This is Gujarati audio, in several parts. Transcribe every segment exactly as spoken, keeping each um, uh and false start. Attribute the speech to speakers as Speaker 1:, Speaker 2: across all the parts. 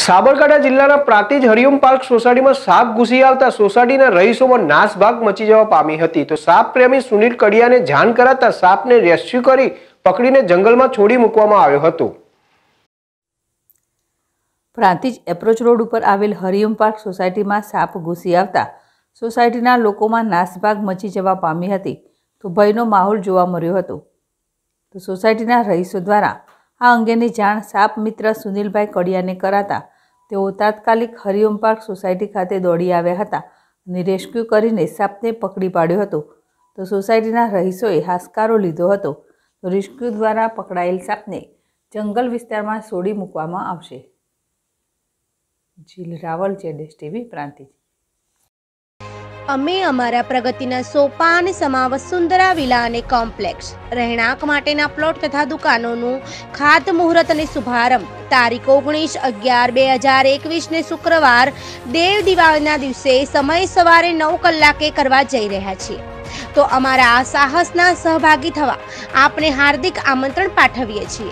Speaker 1: સાબરકાંઠા જિલ્લાના પ્રાંતિજ હરિઓમ પાર્ક સોસાયટીમાં સાપ ઘૂસી આવતા સોસાયટીના રહીશોમાં નાસભાગ મચી જવા પામી હતી। તો સાપ પ્રેમી સુનિલ કડિયાને જાણ કરાતા સાપને રેસ્ક્યુ કરી પકડીને જંગલમાં છોડી મૂકવામાં આવ્યો હતો।
Speaker 2: પ્રાંતિજ એપ્રોચ રોડ ઉપર આવેલ હરિઓમ પાર્ક સોસાયટીમાં સાપ ઘૂસી આવતા સોસાયટીના લોકોમાં નાસભાગ મચી જવા પામી હતી। તો ભયનો માહોલ જોવા મળ્યો હતો। તો સોસાયટીના રહીશો દ્વારા આ અંગેની જાણ સાપ મિત્ર સુનિલભાઈ કડિયાને કરાતા તેઓ તાત્કાલિક હરિઓમ પાર્ક સોસાયટી ખાતે દોડી આવ્યા હતા અને રેસ્ક્યુ કરીને સાપને પકડી પાડ્યો હતો। તો સોસાયટીના રહીશોએ હાશકારો લીધો હતો। તો રેસ્ક્યુ દ્વારા પકડાયેલ સાપને જંગલ વિસ્તારમાં છોડી મૂકવામાં આવશે। જીલ રાવલ, જેડેશ ટીવી, પ્રાંતિજ।
Speaker 3: અમે અમારા પ્રગતિના સોપાન સમા વસુંધરા વિલા અને કોમ્પ્લેક્સ રહેણાંક માટેના પ્લોટ તથા દુકાનોનું ખાતમુહૂર્ત અને શુભારંભ તારીખ ઓગણીસ અગિયાર બે હજાર એકવીસ ને શુક્રવાર દેવ દિવાળીના દિવસે સમય સવારે નવ કલાકે કરવા જઈ રહ્યા છીએ। તો અમારા આ સાહસના સહભાગી થવા આપને હાર્દિક આમંત્રણ પાઠવીએ છીએ।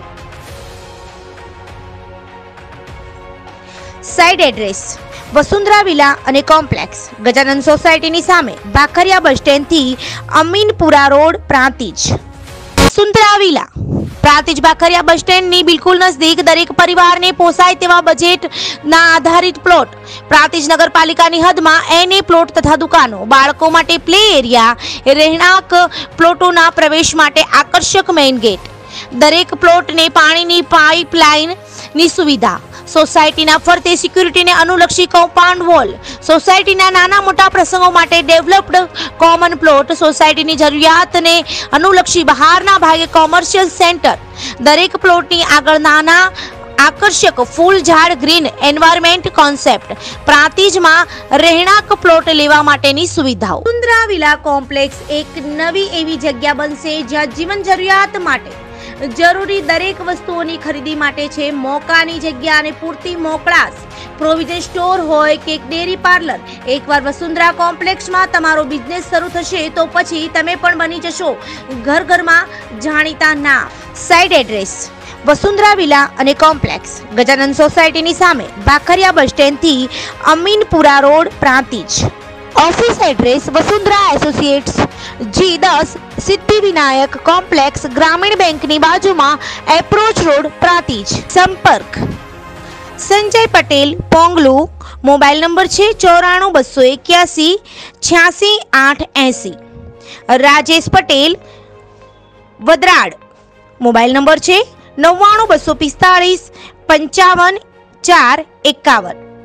Speaker 3: સાઇટ એડ્રેસ વસુંધરા વિલા અને કોમ્પ્લેક્સ, ગજાનંદ સોસાયટીની સામે, ભાખરિયા બસ સ્ટેન્ડથી Aminpura road, Prantij. Vasundhara villa Prantij Bhakhariya bus સ્ટેન્ડની બિલકુલ નજદીક દરેક પરિવારને પોસાય તેવા બજેટના આધારિત પ્લોટ, પ્રાંતિજ નગરપાલિકાની હદમાં એને પ્લોટ તથા દુકાનો, બાળકો માટે પ્લે એરિયા, રહેણાંક પ્લોટોના પ્રવેશ માટે આકર્ષક મેઇન ગેટ, દરેક પ્લોટને પાણીની પાઇપલાઇનની સુવિધા, સોસાયટીના ફરતે સિક્યુરિટીને અનુલક્ષી કમ્પાઉન્ડ વોલ, સોસાયટીના નાના મોટા પ્રસંગો માટે ડેવલપ્ડ કોમન પ્લોટ, સોસાયટીની જરૂરિયાતને અનુલક્ષી બહારના ભાગે કોમર્શિયલ સેન્ટર, દરેક પ્લોટની આગળ નાના આકર્ષક ફૂલ ઝાડ ગ્રીન એન્વાયરમેન્ટ કોન્સેપ્ટ, પ્રાંતિજમાં રહેણાંક પ્લોટ લેવા માટેની સુવિધાઓ। વસુંધરા વિલા કોમ્પ્લેક્સ એક નવી એવી જગ્યા બનશે જ્યાં જીવન જરૂરિયાત માટે જરૂરી દરેક વસ્તુઓની ખરીદી માટે છે મોકાની જગ્યા અને પૂરતી મોકળાશ। પ્રોવિઝન સ્ટોર હોય કે ડેરી પાર્લર, એકવાર વસુંધરા કોમ્પ્લેક્સમાં તમારો બિઝનેસ શરૂ થશે તો પછી તમે પણ બની જશો ઘર ઘરમાં જાણીતા નામ। સાઇટ એડ્રેસ વસુંધરા વિલા અને કોમ્પ્લેક્સ, ગજાનંદ સોસાયટીની સામે, ભાખરિયા બસ સ્ટેન્ડથી Aminpura road, Prantij. Office address Vasundhara associates, G દસ, સિદ્ધિવિનાયક કોમ્પ્લેક્સ, ગ્રામીણ બેંકની બાજુમાં, એપ્રોચ રોડ, પ્રાંતિજ। સંપર્ક સંજય પટેલ, પોંગલુ, મોબાઈલ નંબર છે ચોરાણું બસો એક્યાસી છ્યાસી આઠ એસી। રાજેશ પટેલ, વદરાડ, મોબાઈલ નંબર છે નવ્વાણું બસો પિસ્તાળીસ પંચાવન ચાર એકાવન।